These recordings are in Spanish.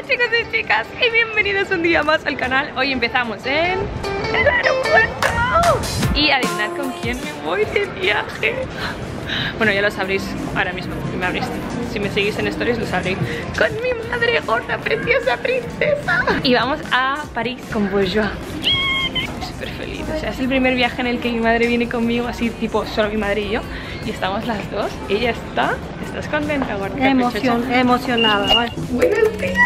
chicos y chicas, y bienvenidos un día más al canal. Hoy empezamos en el aeropuerto. Y adivinad con quién me voy de viaje. Bueno, ya lo sabréis ahora mismo, si me seguís en stories lo sabréis. Con mi madre gorda, preciosa princesa. Y vamos a París con Bourgeois. Estoy súper feliz, o sea, es el primer viaje en el que mi madre viene conmigo, así tipo solo mi madre y yo. Y estamos las dos. Ella ¿estás contenta, gorda? Emocionada, ¿vale? Buenos días.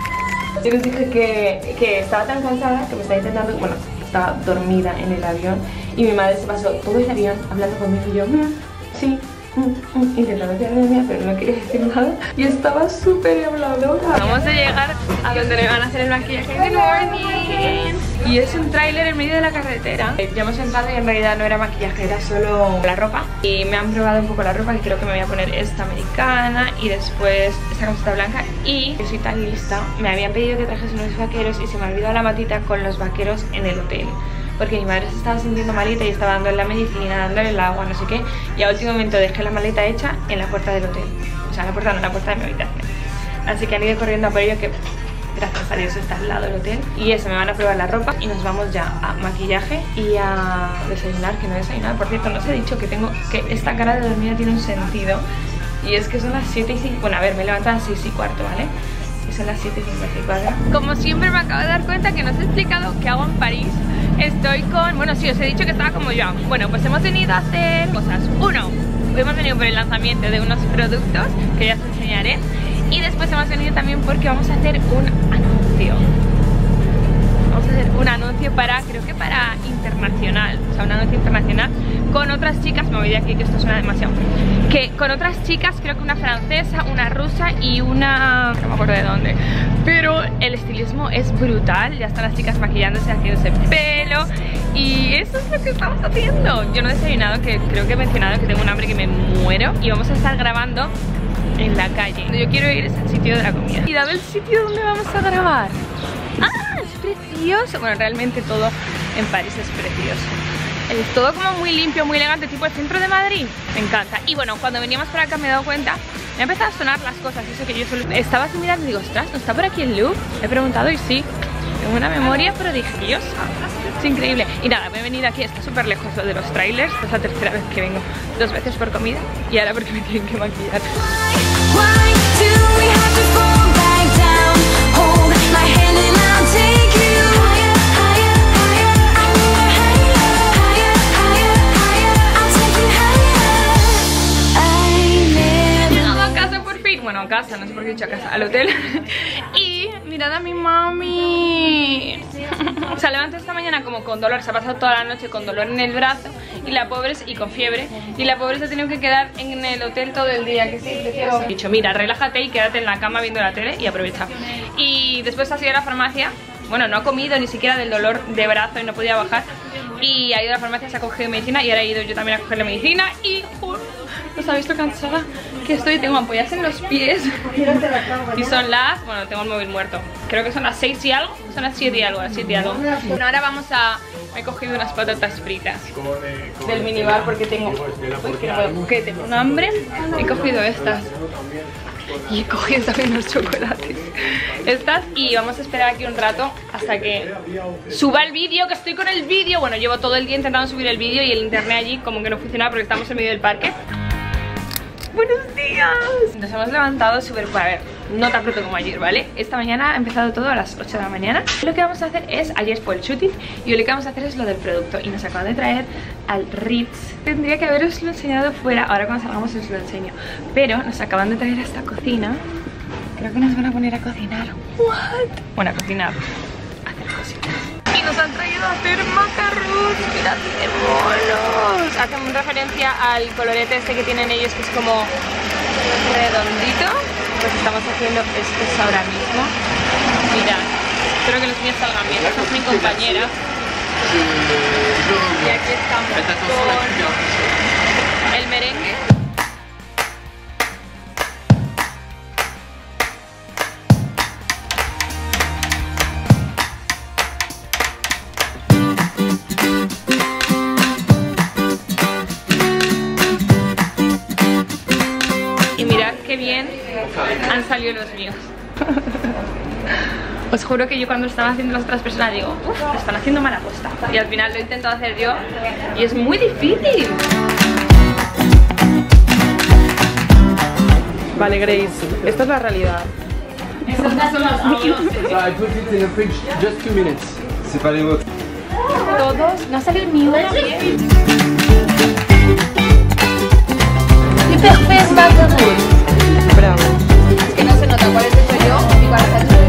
Yo les dije que estaba tan cansada que me estaba intentando, bueno, estaba dormida en el avión. Y mi madre se pasó todo el avión hablando conmigo y yo, sí, intentando quedarme mía, pero no quería decir nada. Y estaba súper habladora. Vamos a llegar a donde me van a hacer el maquillaje. Good morning. Y es un tráiler en medio de la carretera. Ya hemos entrado y en realidad no era maquillaje, era solo la ropa. Y me han probado un poco la ropa, que creo que me voy a poner esta americana y después esta camiseta blanca. Y yo soy tan lista, me habían pedido que trajese unos vaqueros y se me ha olvidado la matita con los vaqueros en el hotel. Porque mi madre se estaba sintiendo malita y estaba dándole la medicina, dándole el agua, no sé qué. Y a último momento dejé la maleta hecha en la puerta del hotel. O sea, en la puerta no, en la puerta de mi habitación. Así que han ido corriendo a por ello, que gracias a Dios está al lado del hotel. Y eso, me van a probar la ropa y nos vamos ya a maquillaje y a desayunar, que no he desayunado. Por cierto, no os he dicho que esta cara de dormida tiene un sentido. Y es que son las 7:05. Bueno, a ver, me levanto a las 6:15, ¿vale? Y son las 7:54. Como siempre me acabo de dar cuenta que no os he explicado qué hago en París. Estoy con... Bueno, sí, os he dicho que estaba como yo. Bueno, pues hemos venido a hacer cosas. Uno, hemos venido por el lanzamiento de unos productos que ya os enseñaré. Y después hemos venido también porque vamos a hacer un anuncio. Vamos a hacer un anuncio creo que para internacional. O sea, un anuncio internacional con otras chicas. Me voy de aquí que esto suena demasiado. Que con otras chicas, creo que una francesa, una rusa y una... no me acuerdo de dónde. Pero el estilismo es brutal. Ya están las chicas maquillándose, haciéndose pelo. Y eso es lo que estamos haciendo. Yo no he desayunado, que creo que he mencionado que tengo un hambre que me muero. Y vamos a estar grabando en la calle. Yo quiero ir al sitio de la comida. Y dame el sitio donde vamos a grabar. ¡Ah! Es precioso. Bueno, realmente todo en París es precioso. Es todo como muy limpio, muy elegante, tipo el centro de Madrid. Me encanta. Y bueno, cuando veníamos para acá me he dado cuenta, me han empezado a sonar las cosas. Eso que yo solo estaba así mirando y digo, ostras, ¿no está por aquí el Louvre? He preguntado y sí. Tengo una memoria prodigiosa. Es increíble. Y nada, me he venido aquí, está súper lejos lo de los trailers. Esta es la tercera vez que vengo. 2 veces por comida y ahora porque me tienen que maquillar. Bueno, a casa, no sé por qué he dicho a casa, al hotel. Y mirad a mi mami. Se levantó esta mañana como con dolor. Se ha pasado toda la noche con dolor en el brazo. Y la pobre, y con fiebre. Y la pobre se ha tenido que quedar en el hotel todo el día. Que sí, he dicho, mira, relájate y quédate en la cama viendo la tele y aprovecha. Y después ha ido a la farmacia. Bueno, no ha comido ni siquiera del dolor de brazo y no podía bajar. Y ha ido a la farmacia, se ha cogido medicina. Y ahora he ido yo también a coger la medicina. Y no sabéis lo cansada que estoy. Tengo ampollas en los pies. Y son las... bueno, tengo el móvil muerto. Creo que son las 6 y algo. Son las 7 y algo, las 7 y algo. Bueno, ahora vamos a... me he cogido unas patatas fritas del minibar porque tengo... que tengo un hambre. He cogido estas. Y he cogido también los chocolates. Estas, y vamos a esperar aquí un rato hasta que suba el vídeo, que estoy con el vídeo. Bueno, llevo todo el día intentando subir el vídeo y el internet allí como que no funcionaba porque estamos en medio del parque. ¡Buenos días! Nos hemos levantado súper... a ver, no tan pronto como ayer, ¿vale? Esta mañana ha empezado todo a las 8 de la mañana. Lo que vamos a hacer es... ayer fue el shooting y lo que vamos a hacer es lo del producto. Y nos acaban de traer al Ritz. Tendría que haberoslo enseñado fuera. Ahora cuando salgamos os lo enseño. Pero nos acaban de traer a esta cocina. Creo que nos van a poner a cocinar. ¿What? Bueno, a cocinar. A hacer cositas. Y nos han traído a hacer macarrones. Mirad qué monos. Hacen referencia al colorete este que tienen ellos, que es como redondito. Pues estamos haciendo estos ahora mismo. Mirad, espero que los niños salgan bien. Esta es mi compañera. Y aquí estamos con el merengue. Y mirad qué bien han salido los míos. Os juro que yo cuando estaba haciendo las otras personas digo, uff, lo están haciendo mal aposta. Y al final lo he intentado hacer yo y es muy difícil. Vale, Grace, esta es la realidad. Esos no son los míos. I put it in the fridge just 2 minutes. C'est pas les vôtres. Todos, no ha salido ni uno bien. Bravo. Es que no se nota cuál es el yo y cuál es el tuyo.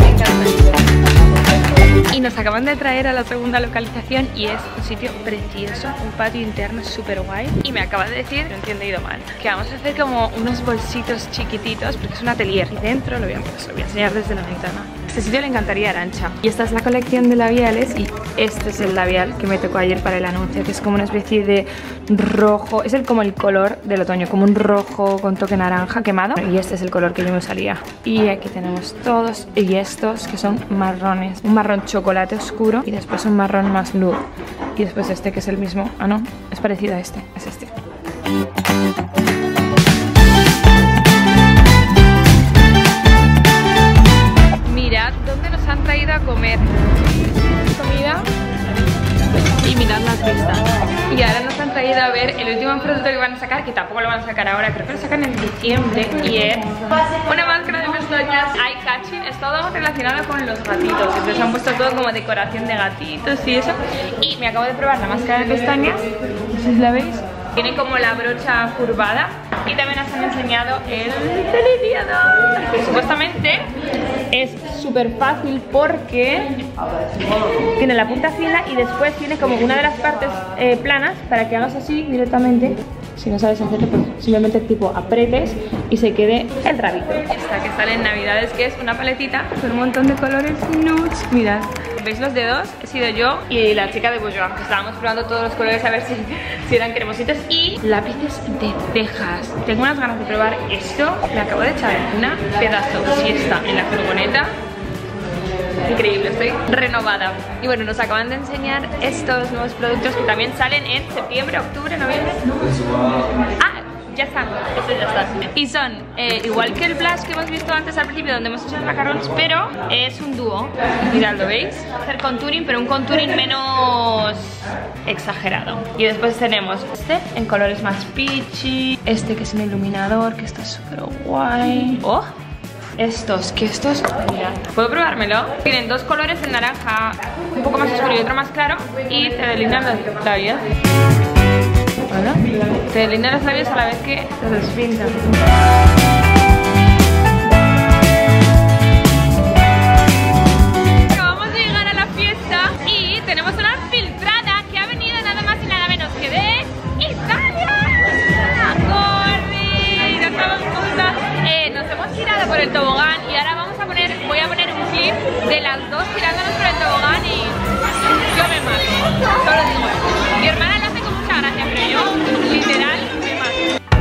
Y nos acaban de traer a la segunda localización y es un sitio precioso, un patio interno súper guay. Y me acaba de decir, no he entendido mal, que vamos a hacer como unos bolsitos chiquititos porque es un atelier. Y dentro lo voy a enseñar desde la ventana. Este sitio le encantaría a Arantxa. Y esta es la colección de labiales y este es el labial que me tocó ayer para el anuncio, que es como una especie de rojo, es como el color del otoño, como un rojo con toque naranja quemado. Y este es el color que yo me usaría. Y aquí tenemos todos y estos que son marrones, un marrón chocolate oscuro y después un marrón más luz. Y después este que es el mismo, ah no, es parecido a este, es este. Mirad dónde nos han traído a comer. Comida y mirad las vistas. Y ahora nos han traído a ver el último producto que van a sacar, que tampoco lo van a sacar ahora, creo que lo sacan en diciembre, y es una máscara de pestañas eye catching. Es todo relacionado con los gatitos, entonces han puesto todo como decoración de gatitos y eso. Y me acabo de probar la máscara de pestañas, no sé si la veis. Tiene como la brocha curvada y también nos han enseñado el delineador, que supuestamente es súper fácil porque tiene la punta fina y después tiene como una de las partes planas para que hagas así directamente. Si no sabes hacerlo, pues simplemente tipo apretes y se quede el rabito. Esta que sale en Navidades, que es una paletita con un montón de colores nudes. Mirad, ¿veis los dedos? He sido yo y la chica de Bourjois, que estábamos probando todos los colores a ver si eran cremositos. Y lápices de cejas. Tengo unas ganas de probar esto. Me acabo de echar una pedazo siesta en la furgoneta. Increíble, estoy renovada. Y bueno, nos acaban de enseñar estos nuevos productos que también salen en septiembre, octubre, noviembre. Ah, ya están, estos ya están. Y son igual que el blush que hemos visto antes al principio, donde hemos hecho los macarons, pero es un dúo. Mirad, ¿lo veis? Hacer contouring, pero un contouring menos exagerado. Y después tenemos este en colores más peachy, este que es un iluminador, que está súper guay. ¡Oh! Estos, mirad, ¿puedo probármelo? Tienen dos colores, el naranja un poco más oscuro y otro más claro, y te delinean los labios. ¿Hola? Te delinean los labios a la vez que te los pintan. Acabamos de llegar a la fiesta y tenemos una filtrada que ha venido nada más y nada menos que de Italia. ¡Corre! No estamos juntas. Nos hemos tirado por el tobogán y ahora voy a poner un clip de las dos tirándonos por el tobogán y yo me mato. Solo digo eso. Mi hermana lo hace con mucha gracia, pero yo literal me mato.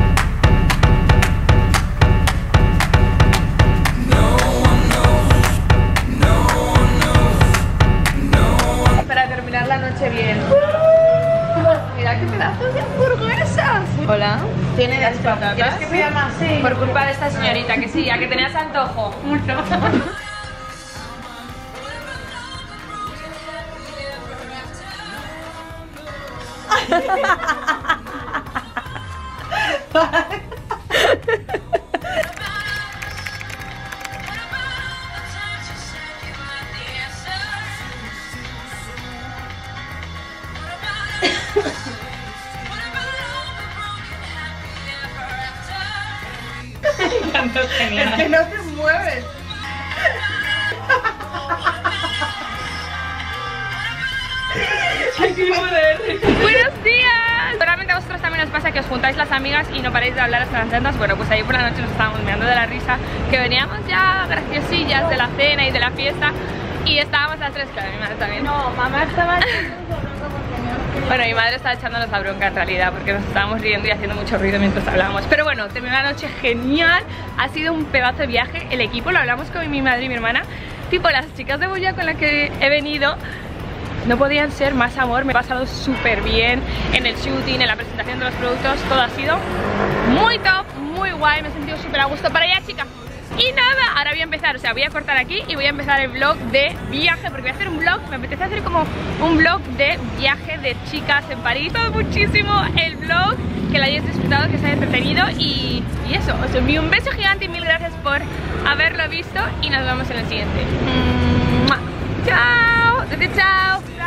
Para terminar la noche bien. Mira qué pedazos de hamburguesas. Hola. ¿Tiene las patatas? ¿Quieres que pida más? Sí. Por culpa de esta señorita, que sí, a que tenías antojo. Mucho. Genial. Es que no te mueves. Buenos días. Seguramente a vosotros también os pasa que os juntáis las amigas y no paráis de hablar hasta las tantas. Bueno, pues ayer por la noche nos estábamos mirando de la risa, que veníamos ya graciosillas de la cena y de la fiesta y estábamos las tres, claro, mi madre también. No, mamá estaba... Bueno, mi madre estaba echándonos la bronca en realidad porque nos estábamos riendo y haciendo mucho ruido mientras hablábamos. Pero bueno, terminó la noche genial. Ha sido un pedazo de viaje. El equipo lo hablamos con mi madre y mi hermana. Tipo, las chicas de Bourjois con las que he venido no podían ser más amor. Me he pasado súper bien en el shooting, en la presentación de los productos. Todo ha sido muy top, muy guay. Me he sentido súper a gusto. Para allá, chicas. Y nada, ahora voy a empezar, o sea, voy a cortar aquí y voy a empezar el vlog de viaje, porque voy a hacer un vlog, me apetece hacer como un vlog de viaje de chicas en París. Me ha gustado muchísimo el vlog, que lo hayáis disfrutado, que os haya entretenido y eso, os envío un beso gigante y mil gracias por haberlo visto y nos vemos en el siguiente. ¡Mua! ¡Chao! ¡Chao!